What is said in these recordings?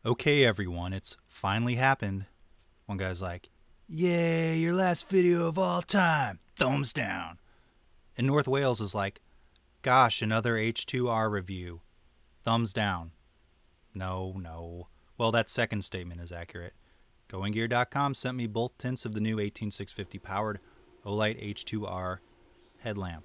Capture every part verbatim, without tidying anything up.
Okay, everyone, it's finally happened. One guy's like, yay, your last video of all time. Thumbs down. And North Wales is like, gosh, another H two R review. Thumbs down. No, no. Well, that second statement is accurate. Going Gear dot com sent me both tints of the new eighteen six fifty powered Olight H two R headlamp.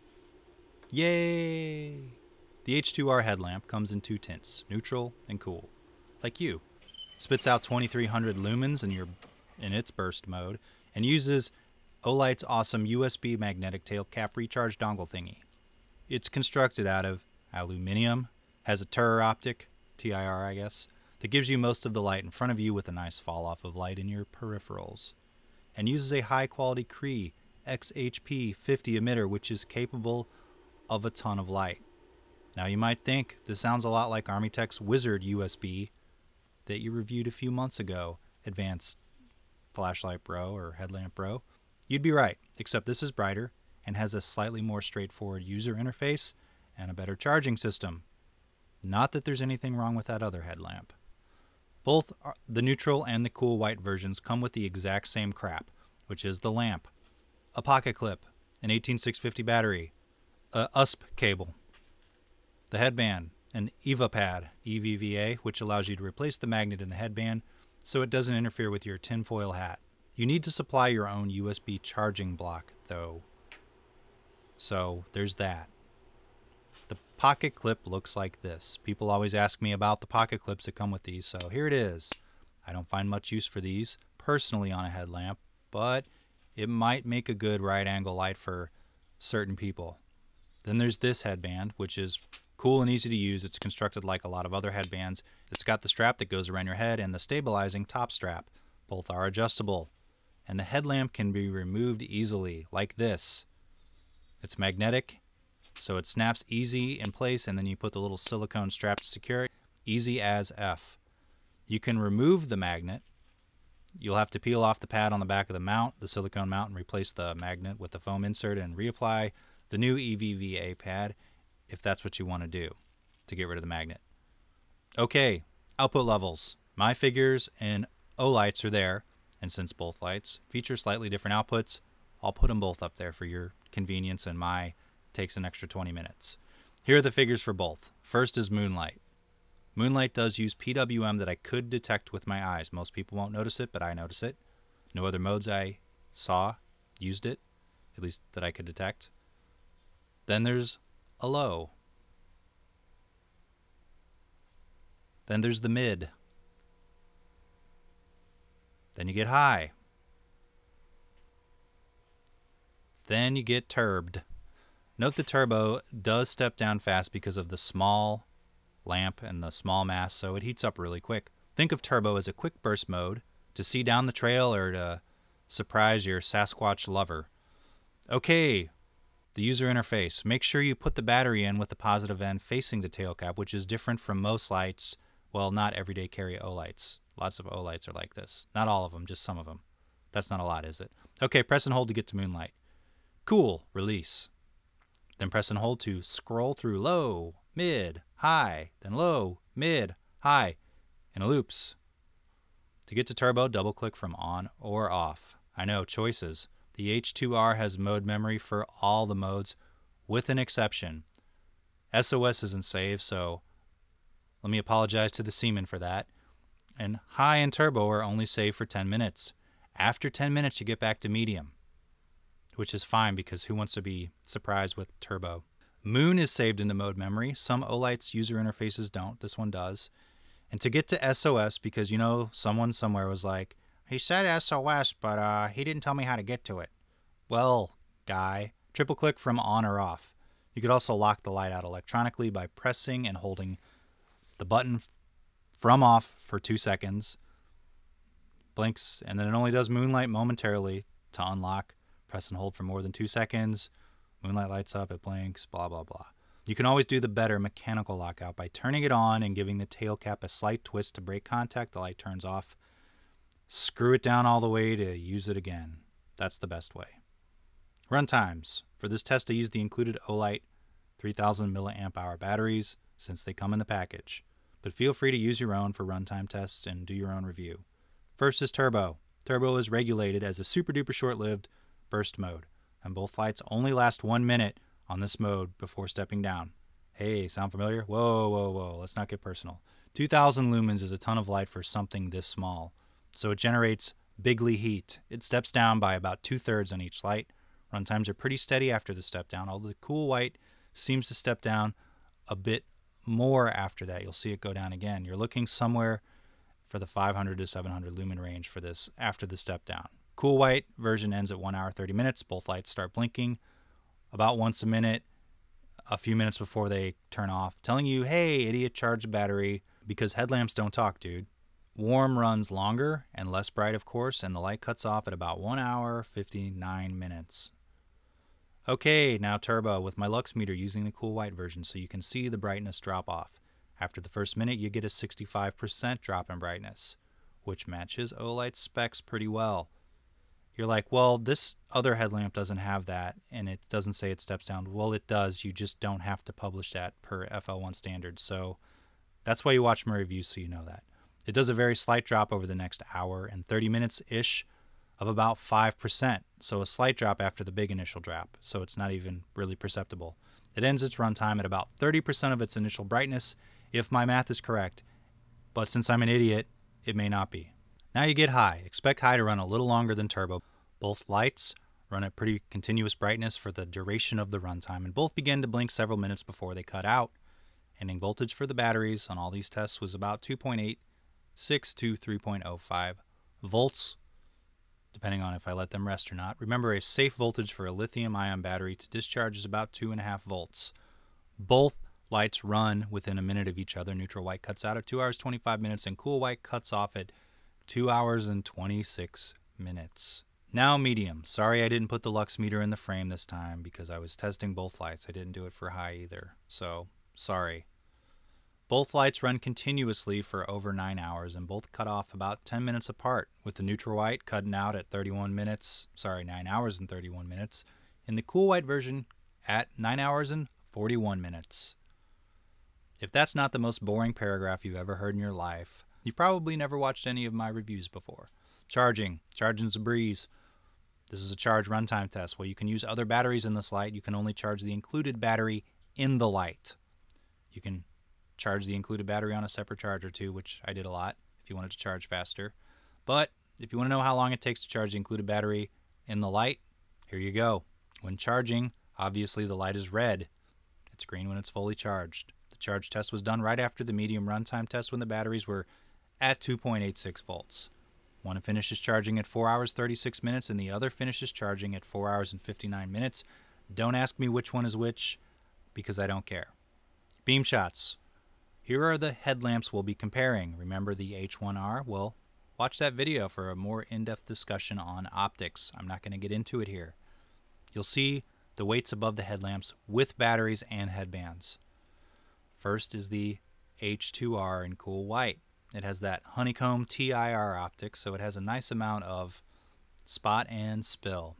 Yay! The H two R headlamp comes in two tints, neutral and cool. Like you. Spits out twenty-three hundred lumens in your in its burst mode, and uses Olight's awesome U S B magnetic tail cap recharge dongle thingy. It's constructed out of aluminum, has a T I R optic, T I R I guess, that gives you most of the light in front of you with a nice fall off of light in your peripherals, and uses a high quality Cree X H P fifty emitter which is capable of a ton of light. Now you might think this sounds a lot like Armytek's Wizard U S B that you reviewed a few months ago, Advanced Flashlight Pro or Headlamp Pro. You'd be right, except this is brighter and has a slightly more straightforward user interface and a better charging system. Not that there's anything wrong with that other headlamp. Both are, the neutral and the cool white versions come with the exact same crap, which is the lamp, a pocket clip, an eighteen six fifty battery, a U S B cable, the headband, an EVA pad, E V V A, which allows you to replace the magnet in the headband so it doesn't interfere with your tinfoil hat. You need to supply your own U S B charging block, though. So there's that. The pocket clip looks like this. People always ask me about the pocket clips that come with these, so here it is. I don't find much use for these personally on a headlamp, but it might make a good right angle light for certain people. Then there's this headband, which is cool and easy to use. It's constructed like a lot of other headbands. It's got the strap that goes around your head and the stabilizing top strap. Both are adjustable. And the headlamp can be removed easily, like this. It's magnetic, so it snaps easy in place, and then you put the little silicone strap to secure it. Easy as F. You can remove the magnet. You'll have to peel off the pad on the back of the mount, the silicone mount, and replace the magnet with the foam insert and reapply the new E V V A pad if that's what you want to do to get rid of the magnet. Okay, output levels. My figures and Olight's are there, and since both lights feature slightly different outputs, I'll put them both up there for your convenience, and my takes an extra twenty minutes. Here are the figures for both. First is Moonlight. Moonlight does use P W M that I could detect with my eyes. Most people won't notice it, but I notice it. No other modes I saw used it, at least that I could detect. Then there's a low. Then there's the mid. Then you get high. Then you get turbed. Note the turbo does step down fast because of the small lamp and the small mass, so it heats up really quick. Think of turbo as a quick burst mode to see down the trail or to surprise your Sasquatch lover. Okay, the user interface. Make sure you put the battery in with the positive end facing the tail cap, which is different from most lights. Well, not everyday carry Olights. Lots of Olights are like this. Not all of them, just some of them. That's not a lot, is it? Okay, press and hold to get to Moonlight. Cool, release. Then press and hold to scroll through low, mid, high, then low, mid, high, in loops. To get to turbo, double click from on or off. I know, choices. The H two R has mode memory for all the modes, with an exception. S O S isn't saved, so let me apologize to the seaman for that. And high and turbo are only saved for ten minutes. After ten minutes, you get back to medium, which is fine because who wants to be surprised with turbo? Moon is saved into mode memory. Some Olight's user interfaces don't. This one does. And to get to S O S, because you know someone somewhere was like, he said S O S, but uh, he didn't tell me how to get to it. Well, guy, triple click from on or off. You could also lock the light out electronically by pressing and holding the button from off for two seconds. Blinks, and then it only does Moonlight momentarily to unlock. Press and hold for more than two seconds. Moonlight lights up, it blinks, blah, blah, blah. You can always do the better mechanical lockout by turning it on and giving the tail cap a slight twist to break contact. The light turns off. Screw it down all the way to use it again. That's the best way. Runtimes. For this test, I used the included Olight three thousand milliamp hour batteries since they come in the package. but feel free to use your own for runtime tests and do your own review. First is turbo. Turbo is regulated as a super duper short-lived burst mode, and both lights only last one minute on this mode before stepping down. Hey, sound familiar? Whoa, whoa, whoa, let's not get personal. two thousand lumens is a ton of light for something this small, so it generates bigly heat. It steps down by about two-thirds on each light. Runtimes are pretty steady after the step down, although the cool white seems to step down a bit more after that. You'll see it go down again. You're looking somewhere for the five hundred to seven hundred lumen range for this after the step down. Cool white version ends at one hour thirty minutes. Both lights start blinking about once a minute, a few minutes before they turn off, telling you, hey, idiot, charge the battery, because headlamps don't talk, dude. Warm runs longer and less bright, of course, and the light cuts off at about one hour fifty-nine minutes. Okay, now turbo with my lux meter using the cool white version so you can see the brightness drop off. After the first minute, you get a sixty-five percent drop in brightness, which matches Olight's specs pretty well. You're like, well, this other headlamp doesn't have that, and it doesn't say it steps down. Well, it does. You just don't have to publish that per F L one standards. So that's why you watch my reviews, so you know that. It does a very slight drop over the next hour and thirty minutes-ish of about five percent. So a slight drop after the big initial drop. So it's not even really perceptible. It ends its runtime at about thirty percent of its initial brightness, if my math is correct. But since I'm an idiot, it may not be. Now you get high. Expect high to run a little longer than turbo. Both lights run at pretty continuous brightness for the duration of the runtime, and both begin to blink several minutes before they cut out. Ending voltage for the batteries on all these tests was about two point eight six to three point oh five volts, depending on if I let them rest or not. Remember, a safe voltage for a lithium ion battery to discharge is about two point five volts. Both lights run within a minute of each other. Neutral white cuts out at two hours twenty-five minutes, and cool white cuts off at two hours and twenty-six minutes. Now medium. Sorry I didn't put the lux meter in the frame this time because I was testing both lights. I didn't do it for high either, so sorry. Both lights run continuously for over nine hours and both cut off about ten minutes apart, with the neutral white cutting out at thirty-one minutes, sorry, nine hours and thirty-one minutes, and the cool white version at nine hours and forty-one minutes. If that's not the most boring paragraph you've ever heard in your life, you've probably never watched any of my reviews before. Charging. Charging's a breeze. This is a charge runtime test. While you can use other batteries in this light, you can only charge the included battery in the light. You can charge the included battery on a separate charger too, which I did a lot if you wanted to charge faster. But if you want to know how long it takes to charge the included battery in the light, here you go. When charging, obviously the light is red. It's green when it's fully charged. The charge test was done right after the medium runtime test when the batteries were at two point eight six volts. One finishes charging at four hours thirty-six minutes and the other finishes charging at four hours and fifty-nine minutes. Don't ask me which one is which because I don't care. Beam shots. Here are the headlamps we'll be comparing. Remember the H one R? Well, watch that video for a more in-depth discussion on optics. I'm not going to get into it here. You'll see the weights above the headlamps with batteries and headbands. First is the H two R in cool white. It has that honeycomb T I R optics, so it has a nice amount of spot and spill.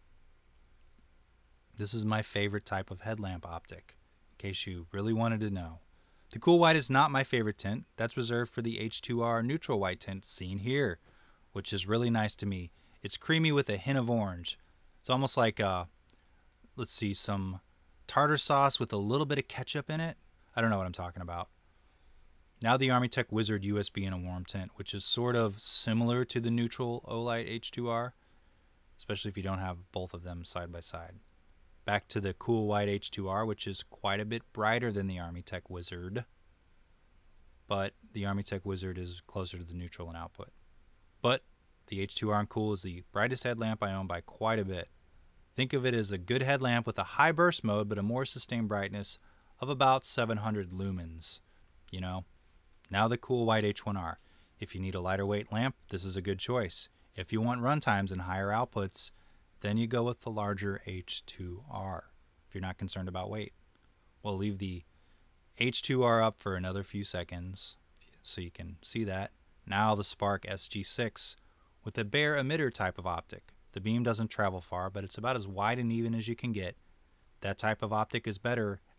This is my favorite type of headlamp optic, in case you really wanted to know. The cool white is not my favorite tint. That's reserved for the H two R neutral white tint seen here, which is really nice to me. It's creamy with a hint of orange. It's almost like, uh, let's see, some tartar sauce with a little bit of ketchup in it. I don't know what I'm talking about. Now the Armytek Wizard U S B in a warm tint, which is sort of similar to the neutral Olight H two R, especially if you don't have both of them side by side. Back to the cool white H two R, which is quite a bit brighter than the Armytek Wizard, but the Armytek Wizard is closer to the neutral in output. But the H two R in cool is the brightest headlamp I own by quite a bit. Think of it as a good headlamp with a high burst mode, but a more sustained brightness of about seven hundred lumens, you know. Now the cool white H one R. If you need a lighter weight lamp, this is a good choice. If you want runtimes and higher outputs, then you go with the larger H two R, if you're not concerned about weight. We'll leave the H two R up for another few seconds so you can see that. Now the Spark S G six with a bare emitter type of optic. The beam doesn't travel far, but it's about as wide and even as you can get. That type of optic is better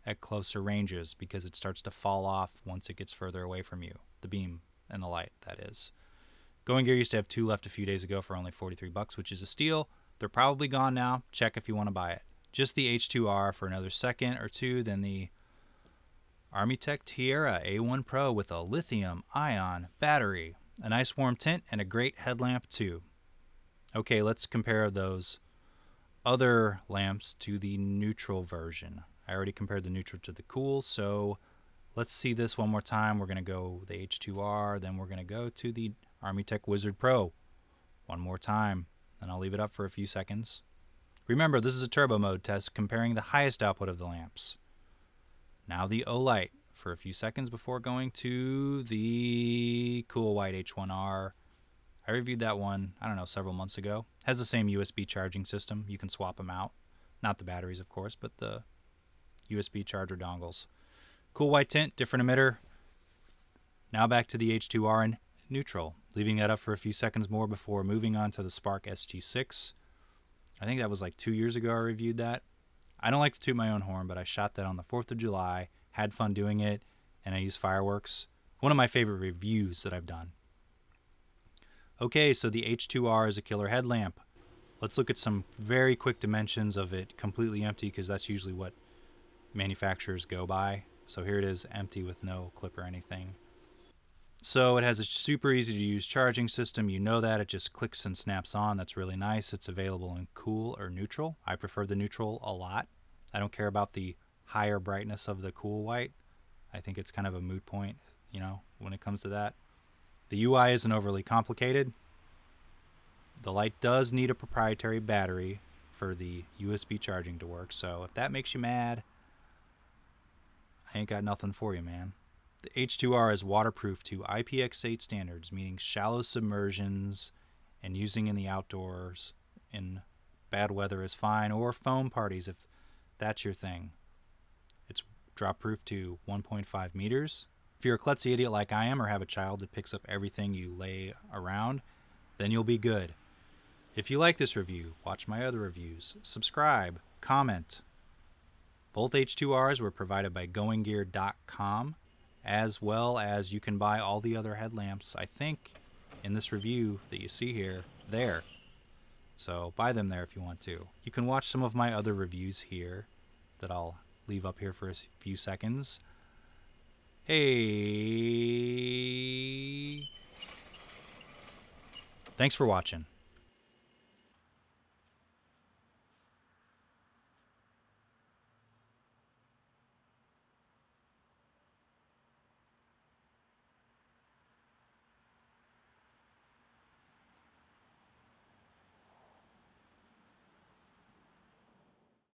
at closer ranges because it starts to fall off once it gets further away from you. The beam and the light, that is. Going Gear used to have two left a few days ago for only forty-three bucks, which is a steal. They're probably gone now. Check if you want to buy it. Just the H two R for another second or two, then the Armytek Tiara A one Pro with a lithium ion battery, a nice warm tint, and a great headlamp too. Okay, let's compare those other lamps to the neutral version. I already compared the neutral to the cool, so let's see this one more time. We're going to go the H two R, then we're going to go to the Armytek Wizard Pro. One more time, then I'll leave it up for a few seconds. Remember, this is a turbo mode test comparing the highest output of the lamps. Now the Olight for a few seconds before going to the cool white H one R. I reviewed that one, I don't know, several months ago. Has the same U S B charging system. You can swap them out. Not the batteries, of course, but the U S B charger dongles. Cool white tint, different emitter. Now back to the H two R in neutral. Leaving that up for a few seconds more before moving on to the Spark S G six. I think that was like two years ago I reviewed that. I don't like to toot my own horn, but I shot that on the fourth of July, had fun doing it, and I used fireworks. One of my favorite reviews that I've done. Okay, so the H two R is a killer headlamp. Let's look at some very quick dimensions of it completely empty, because that's usually what manufacturers go by. So here it is, empty with no clip or anything. So it has a super easy to use charging system. You know that. It just clicks and snaps on. That's really nice. It's available in cool or neutral. I prefer the neutral a lot. I don't care about the higher brightness of the cool white. I think it's kind of a moot point, you know, when it comes to that. The U I isn't overly complicated. The light does need a proprietary battery for the U S B charging to work. So if that makes you mad, I ain't got nothing for you, man. The H two R is waterproof to I P X eight standards, meaning shallow submersions and using in the outdoors in bad weather is fine, or foam parties if that's your thing. It's drop proof to one point five meters. If you're a klutzy idiot like I am or have a child that picks up everything you lay around, then you'll be good. If you like this review, watch my other reviews, subscribe, comment. Both H two Rs were provided by going gear dot com. As well as you can buy all the other headlamps, I think, in this review that you see here, there. So buy them there if you want to. You can watch some of my other reviews here that I'll leave up here for a few seconds. Hey. Thanks for watching.